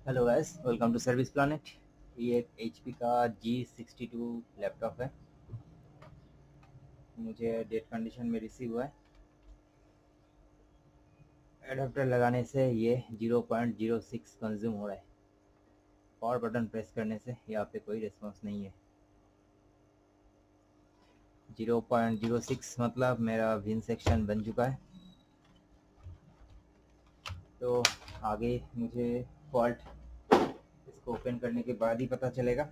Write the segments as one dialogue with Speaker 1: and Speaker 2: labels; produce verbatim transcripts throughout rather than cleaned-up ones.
Speaker 1: Hello guys, welcome to service planet. ये एक HP का जी सिक्सटी टू लैपटॉप है। मुझे डेट कंडीशन में रिसीव हुआ है। एडाप्टर लगाने से ये zero point zero six consume हो रहा है। पावर बटन प्रेस करने से यहाँ पे कोई रिस्पांस नहीं है। ज़ीरो पॉइंट ज़ीरो सिक्स मतलब मेरा विन सेक्शन बन चुका है। तो आगे मुझे फॉल्ट इसको ओपन करने के बाद ही पता चलेगा।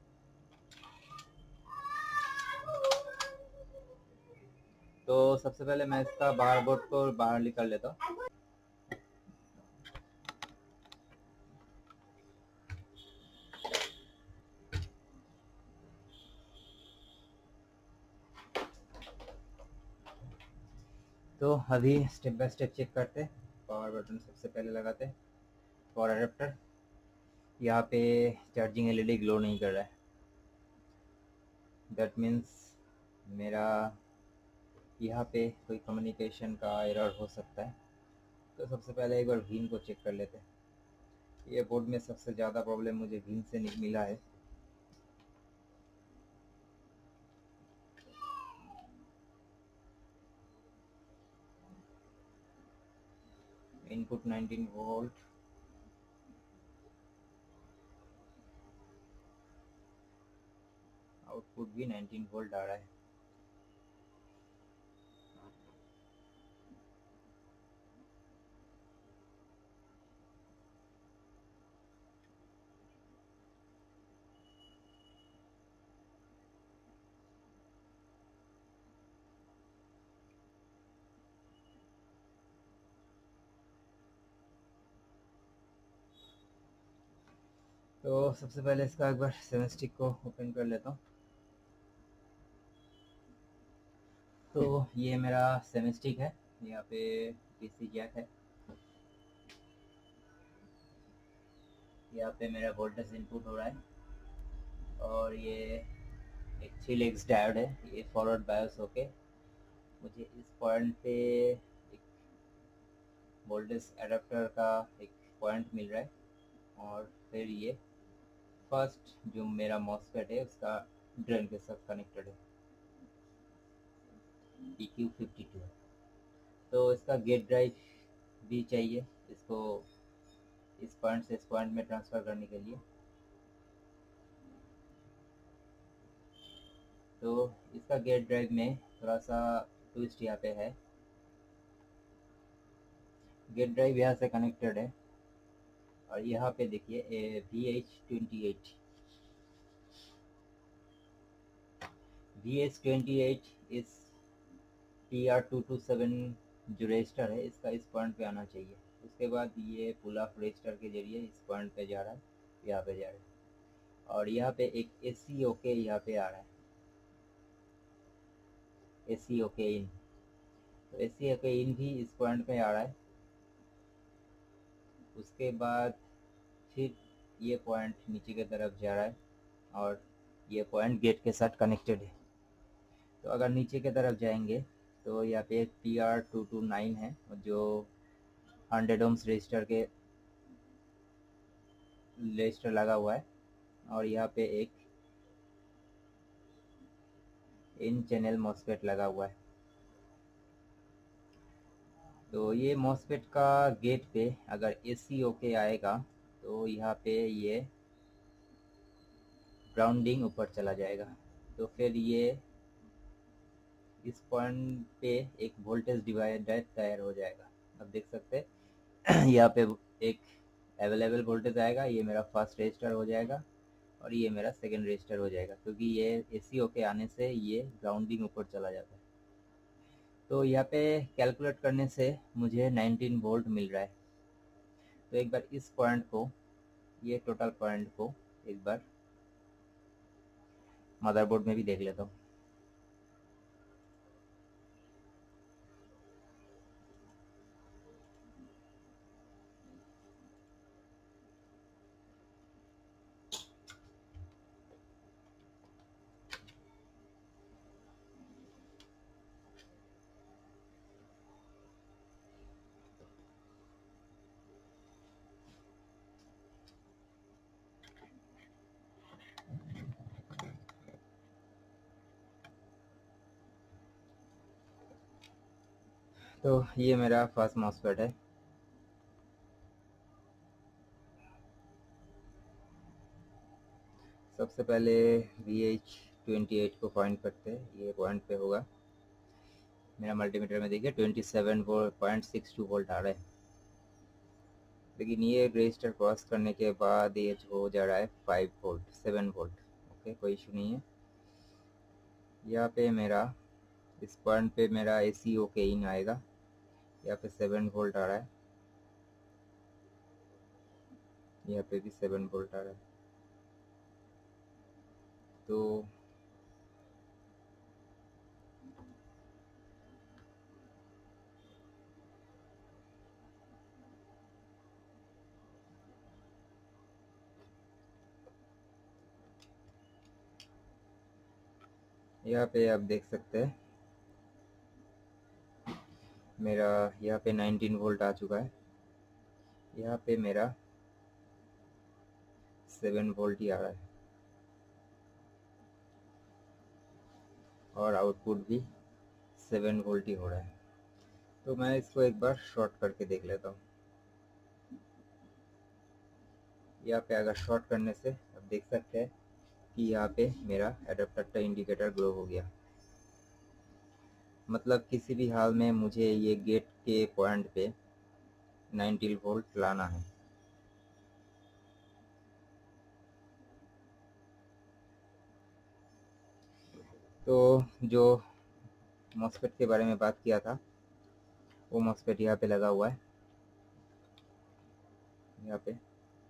Speaker 1: तो सबसे पहले मैं इसका बाहर बोर्ड को बाहर निकाल लेता हूँ। तो अभी स्टेप बाय स्टेप चेक करते हैं। पावर बटन सबसे पहले लगाते हैं। पावर अडेप्टर, यहाँ पे चार्जिंग एलईडी ग्लो नहीं कर रहा है। दैट मीन्स मेरा यहाँ पे कोई कम्युनिकेशन का एरर हो सकता है। तो सबसे पहले एक बार विन को चेक कर लेते हैं। ये बोर्ड में सबसे ज़्यादा प्रॉब्लम मुझे विन से मिला है। इनपुट नाइनटीन वोल्ट, आउटपुट भी नाइनटीन वोल्ट आ रहा है। तो सबसे पहले इसका एक बार सेमेस्टिक को ओपन कर लेता हूँ। तो ये मेरा सेमेस्टिक है। यहाँ पे पीसी जैक है। यहाँ पे मेरा वोल्टेज इनपुट हो रहा है और ये एक थ्री लेग्स डायोड है। ये फॉरवर्ड बायस होके मुझे इस पॉइंट पे एक वोल्टेज एडाप्टर का एक पॉइंट मिल रहा है। और फिर ये फर्स्ट जो मेरा मॉसफेट है उसका ड्रेन के साथ कनेक्टेड है, ई क्यू फिफ्टी टू। तो इसका गेट ड्राइव भी चाहिए इसको इस पॉइंट से इस पॉइंट में ट्रांसफ़र करने के लिए। तो इसका गेट ड्राइव में थोड़ा सा ट्विस्ट यहाँ पे है। गेट ड्राइव यहाँ से कनेक्टेड है और यहाँ पे देखिए V H twenty eight V H twenty eight इस T R two two seven जो रजिस्टर है इसका इस पॉइंट पे आना चाहिए। उसके बाद ये पुल ऑफ रजिस्टर के जरिए इस पॉइंट पे जा रहा है, यहाँ पे जा रहा है। और यहाँ पे एक ए सी ओके यहाँ पे आ रहा है, ए सी ओके इन। तो ए सी ओके इन भी इस पॉइंट पे आ रहा है। उसके बाद फिर ये पॉइंट नीचे की तरफ जा रहा है और ये पॉइंट गेट के साथ कनेक्टेड है। तो अगर नीचे की तरफ जाएंगे तो यहाँ पे एक P R two two nine है जो हंड्रेड ओम्स रजिस्टर के रजिस्टर लगा हुआ है। और यहाँ पे एक इन चैनल मॉसफेट लगा हुआ है। तो ये मॉसफेट का गेट पे अगर ए सी ओके आएगा तो यहाँ पे ये ग्राउंडिंग ऊपर चला जाएगा। तो फिर ये इस पॉइंट पे एक वोल्टेज डिवाइडर तैयार हो जाएगा। अब देख सकते हैं यहाँ पे एक अवेलेबल वोल्टेज आएगा। ये मेरा फर्स्ट रजिस्टर हो जाएगा और ये मेरा सेकंड रजिस्टर हो जाएगा, क्योंकि ये ए सी ओके आने से ये ग्राउंडिंग ऊपर चला जाता है। तो यहाँ पे कैलकुलेट करने से मुझे नाइनटीन वोल्ट मिल रहा है। तो एक बार इस पॉइंट को, ये टोटल पॉइंट को एक बार मदरबोर्ड में भी देख लेता हूँ। तो ये मेरा फर्स्ट मॉसफेट है। सबसे पहले वी एच ट्वेंटी एट को पॉइंट करते हैं, ये पॉइंट पे होगा। मेरा मल्टीमीटर में देखिए twenty seven point six two volt आ रहा है, लेकिन ये रजिस्टर क्रॉस करने के बाद ये हो जा रहा है five volt seven volt. Okay, कोई इशू नहीं है। यहाँ पे मेरा इस पॉइंट पे मेरा ए सी ओके इन आएगा, यहाँ पे सेवन वोल्ट आ रहा है, यहाँ पे भी सेवन वोल्ट आ रहा है। तो यहाँ पे आप देख सकते हैं मेरा यहाँ पे नाइनटीन वोल्ट आ चुका है, यहाँ पे मेरा सेवन वोल्ट ही आ रहा है और आउटपुट भी सेवन वोल्ट ही हो रहा है। तो मैं इसको एक बार शॉर्ट करके देख लेता हूँ। यहाँ पे अगर शॉर्ट करने से आप देख सकते हैं कि यहाँ पे मेरा एडाप्टर इंडिकेटर ग्लो हो गया। मतलब किसी भी हाल में मुझे ये गेट के पॉइंट पे नाइनटीन वोल्ट लाना है। तो जो मॉसफेट के बारे में बात किया था वो मॉसफेट यहाँ पे लगा हुआ है। यहाँ पे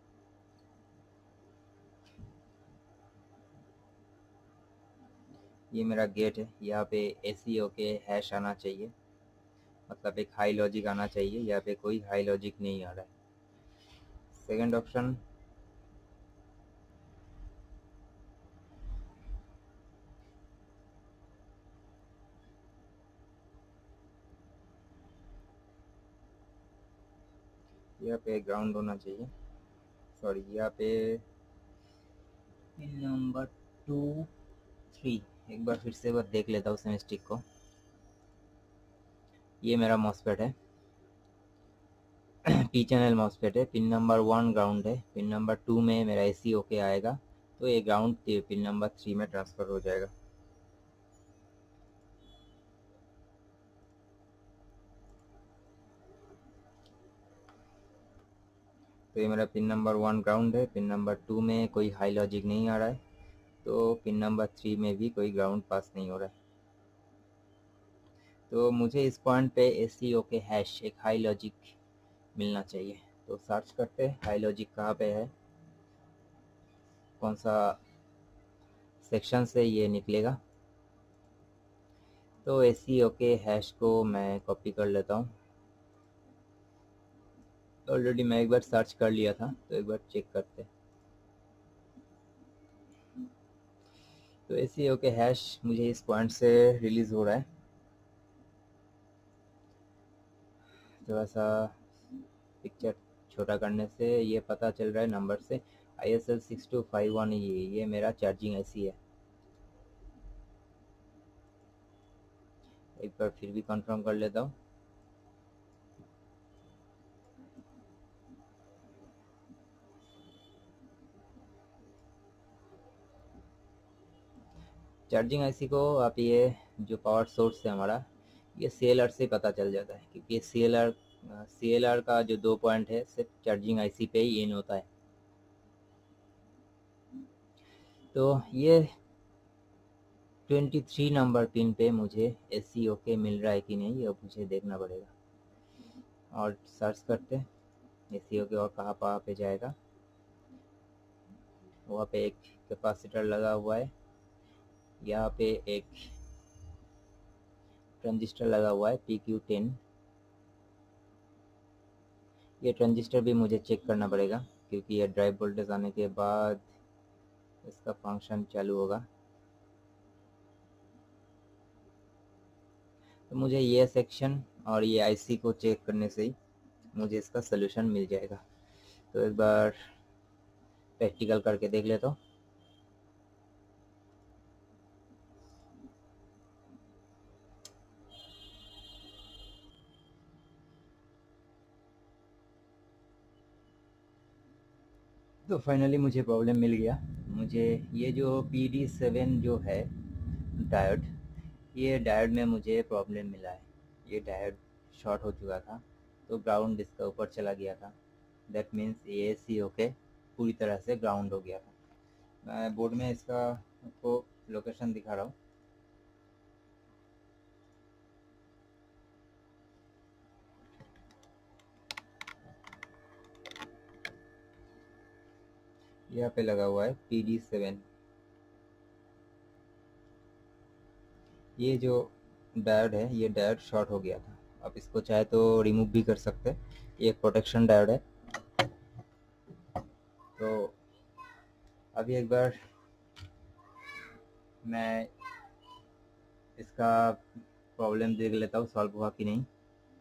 Speaker 1: ये मेरा गेट है, यहाँ पे ए सी ओ के हैश आना चाहिए, मतलब एक हाई लॉजिक आना चाहिए। यहाँ पे कोई हाई लॉजिक नहीं आ रहा है। सेकंड ऑप्शन यहाँ पे ग्राउंड होना चाहिए। सॉरी, यहाँ पे पिन नंबर टू थ्री, एक बार फिर से बार देख लेता हूँ सेमेस्टिक को। ये मेरा मॉसफेट है, पी चैनल मॉसफेट है। पिन नंबर वन ग्राउंड है, पिन नंबर टू में मेरा ए सी ओके आएगा, तो ये ग्राउंड पिन नंबर थ्री में ट्रांसफ़र हो जाएगा। तो ये मेरा पिन नंबर वन ग्राउंड है, पिन नंबर टू में कोई हाई लॉजिक नहीं आ रहा है, तो पिन नंबर थ्री में भी कोई ग्राउंड पास नहीं हो रहा है। तो मुझे इस पॉइंट पे ए सी ओ के हैश एक हाई लॉजिक मिलना चाहिए। तो सर्च करते हैं हाई लॉजिक कहाँ पे है, कौन सा सेक्शन से ये निकलेगा। तो ए सी ओ के हैश को मैं कॉपी कर लेता हूँ। ऑलरेडी मैं एक बार सर्च कर लिया था, तो एक बार चेक करते हैं। तो ए सी ओ के हैश मुझे इस पॉइंट से रिलीज़ हो रहा है। थोड़ा सा पिक्चर छोटा करने से ये पता चल रहा है नंबर से, I S L six two five one ये ये मेरा चार्जिंग आई सी है। एक बार फिर भी कंफर्म कर लेता हूँ। चार्जिंग आई सी को आप ये जो पावर सोर्स है हमारा, ये सी एल आर से पता चल जाता है, क्योंकि C L R C L R का जो दो पॉइंट है सिर्फ चार्जिंग आई सी पे ही इन होता है। तो ये ट्वेंटी थ्री नंबर पिन पे मुझे ए सी ओ के मिल रहा है कि नहीं, ये मुझे देखना पड़ेगा। और सर्च करते हैं ए सी ओ के, और कहाँ कहाँ पे जाएगा। वहाँ पे एक कैपेसिटर लगा हुआ है, यहाँ पे एक ट्रांजिस्टर लगा हुआ है पी क्यू टेन। ये ट्रांजिस्टर भी मुझे चेक करना पड़ेगा, क्योंकि ये ड्राइव वोल्टेज आने के बाद इसका फंक्शन चालू होगा। तो मुझे ये सेक्शन और ये आई सी को चेक करने से ही मुझे इसका सलूशन मिल जाएगा। तो एक बार प्रैक्टिकल करके देख लेता हूँ। तो फाइनली मुझे प्रॉब्लम मिल गया। मुझे ये जो पी डी सेवन जो है डायोड, ये डायोड में मुझे प्रॉब्लम मिला है। ये डायोड शॉर्ट हो चुका था, तो ग्राउंड इसका ऊपर चला गया था। दैट मीन्स ए सी होके पूरी तरह से ग्राउंड हो गया था। मैं बोर्ड में इसका आपको लोकेशन दिखा रहा हूँ। यहाँ पे लगा हुआ है पी डी सेवन। ये जो डायोड है, ये डायोड शॉर्ट हो गया था। आप इसको चाहे तो रिमूव भी कर सकते हैं। ये एक प्रोटेक्शन डायोड है। तो अभी एक बार मैं इसका प्रॉब्लम देख लेता हूँ सॉल्व हुआ कि नहीं।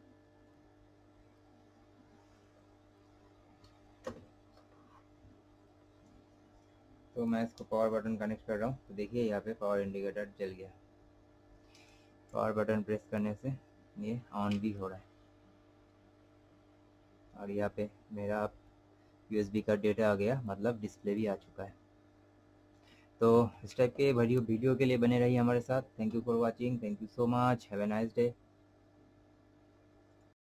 Speaker 1: तो मैं इसको पावर बटन कनेक्ट कर रहा हूँ। तो देखिए यहाँ पे पावर इंडिकेटर जल गया। पावर बटन प्रेस करने से ये ऑन भी हो रहा है, और यहाँ पे मेरा यूएसबी का डेटा आ गया, मतलब डिस्प्ले भी आ चुका है। तो इस टाइप के वीडियो वीडियो के लिए बने रहिए हमारे साथ। Thank you for watching. Thank you so much. Have a nice day.